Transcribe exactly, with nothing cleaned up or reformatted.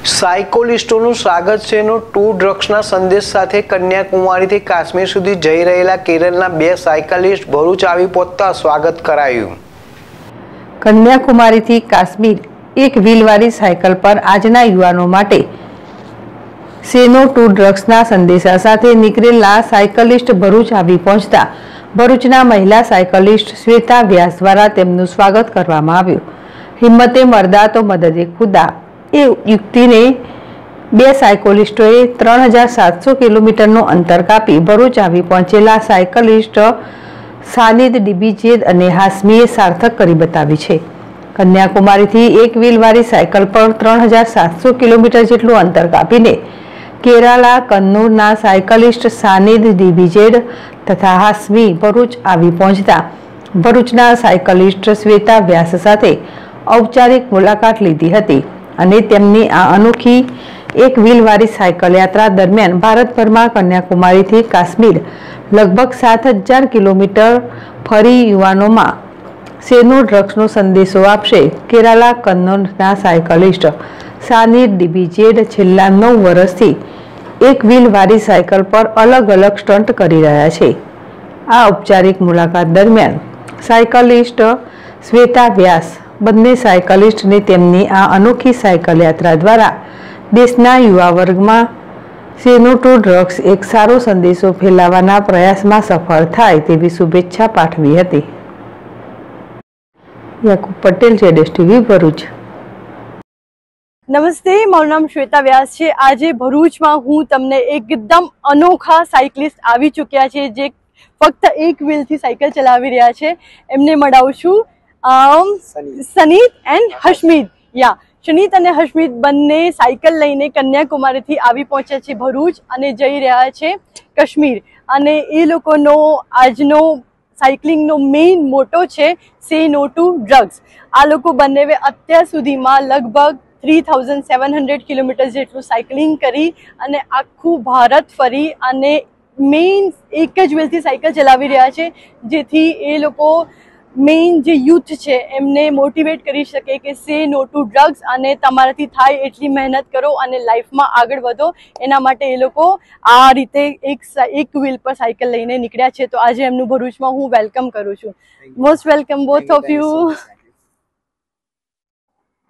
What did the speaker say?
સાયકોલિસ્ટોનું સ્વાગત છે no to ડ્રગ્સના સંદેશ સાથે કન્યાકુમારીથી કાશ્મીર સુધી જઈ રહેલા કેરળના બે સાયકલિસ્ટ ભરૂચ આવી પહોંચતા સ્વાગત કરાયું। કન્યાકુમારીથી કાશ્મીર એક વ્હીલવાળી સાયકલ પર આજના યુવાનો માટે સેનો ટુ ડ્રગ્સના સંદેશા સાથે નીકળેલા સાયકલિસ્ટ ભરૂચ આવી પહોંચતા ભરૂચના મહિલા સાયકલિસ્ટ શ્વેતા વ્યાસ દ્વારા તેમનું સ્વાગત કરવામાં આવ્યું। હિંમતે મર્દા તો મદદે ખુદા એ યુક્તિને બે સાયકલિસ્ટોએ ત્રણ હજાર સાતસો કિલોમીટરનું અંતર કાપી ભરૂચ આવી પહોંચેલા સાયકલિસ્ટ સાનિદ ડીબીજેદ અને હાસમીએ સાર્થક કરી બતાવી છે। કન્યાકુમારીથી એક વ્હીલવાળી સાયકલ પર ત્રણ હજાર સાતસો કિલોમીટર જેટલું અંતર કાપીને કેરાલા કન્નૂરના સાયકલિસ્ટ સાનિદ ડીબીજેડ તથા હાસમી ભરૂચ આવી પહોંચતા ભરૂચના સાયકલિસ્ટ શ્વેતા વ્યાસ સાથે ઔપચારિક મુલાકાત લીધી હતી અને તેમની આ અનોખી એક વ્હીલવાળી સાયકલ યાત્રા દરમિયાન ભારતભરમાં કન્યાકુમારીથી કાશ્મીર લગભગ સાત હજાર કિલોમીટર ફરી યુવાનોમાં સેનો ડ્રગ્સનો સંદેશો આપશે। કેરાલા કન્નૌજના સાયકલિસ્ટ સાનિદ ડીબીજેડ છેલ્લા નવ વર્ષથી એક વ્હીલવાળી સાયકલ પર અલગ અલગ સ્ટન્ટ કરી રહ્યા છે। આ ઔપચારિક મુલાકાત દરમિયાન સાયકલિસ્ટ શ્વેતા વ્યાસ બંને સાયકલિસ્ટને તેમની આ અનોખી સાયકલ યાત્રા દ્વારા દેશના યુવા વર્ગમાં સેનો ટુ ડ્રગ્સ એક સારો સંદેશો ફેલાવવાના પ્રયાસમાં સફળ થાય તેવી શુભેચ્છા પાઠવી હતી। યાકુબ પટેલ, જેડેશ ટીવી, ભરૂચ। નમસ્તે, મારું નામ શ્વેતા વ્યાસ છે। આજે ભરૂચમાં હું તમને એકદમ અનોખા સાયકલિસ્ટ આવી ચૂક્યા છે જે ફક્ત એક વ્હીલથી સાયકલ ચલાવી રહ્યા છે। એમને મળાવું છું સનીત એન્ડ હશમીદ। યા સનીત અને હશમીદ બંને સાયકલ લઈને કન્યાકુમારીથી આવી પહોંચ્યા છે ભરૂચ અને જઈ રહ્યા છે કાશ્મીર। અને એ લોકોનો આજનો સાયકલિંગનો મેઇન મોટો છે સે નો ટુ ડ્રગ્સ। આ લોકો બંને અત્યાર સુધીમાં લગભગ three thousand seven hundred kilometre જેટલું સાયકલિંગ કરી અને આખું ભારત ફરી અને મેઇન એક જ વ્હીલથી સાયકલ ચલાવી રહ્યા છે જેથી એ લોકો મેઇન જે યુથ છે એમને મોટિવેટ કરી શકે કે સે નો ટુ ડ્રગ્સ અને તમારાથી થાય એટલી મહેનત કરો અને લાઈફમાં આગળ વધો। એના માટે એ લોકો આ રીતે એક એક વ્હીલ પર સાયકલ લઈને નીકળ્યા છે। તો આજે એમનું ભરૂચમાં હું વેલકમ કરું છું। Most welcome both of you.